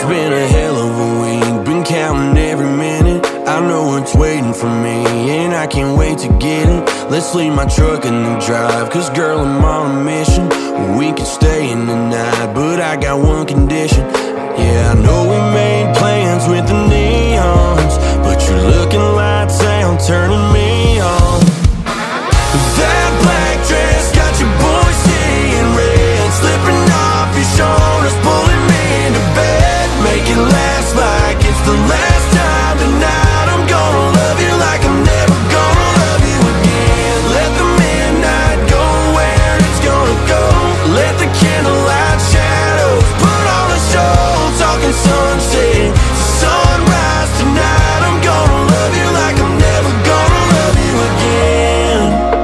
been a hell of a week, been counting every minute. I know it's waiting for me, and I can't wait to get it. Let's leave my truck in the drive, cause girl, I'm on a mission. We can stay in the night, but I got one condition. Yeah, I know we made plans with the neons, but your looking lights out turning me on. That black dress got your boy seeing red, slipping off your shoulders, pulling me into bed. Make it last like it's the last time tonight. I'm gonna love you like I'm never gonna love you again. Let the midnight go where it's gonna go. Let the candlelight shadows put on a show. Talking sunset to sunrise tonight. I'm gonna love you like I'm never gonna love you again.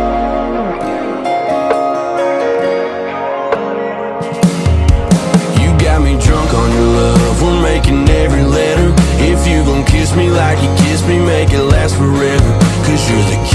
You got me drunk on your love, we're making every letter. If you gon' kiss me like you kissed me, make it last forever, cause you're the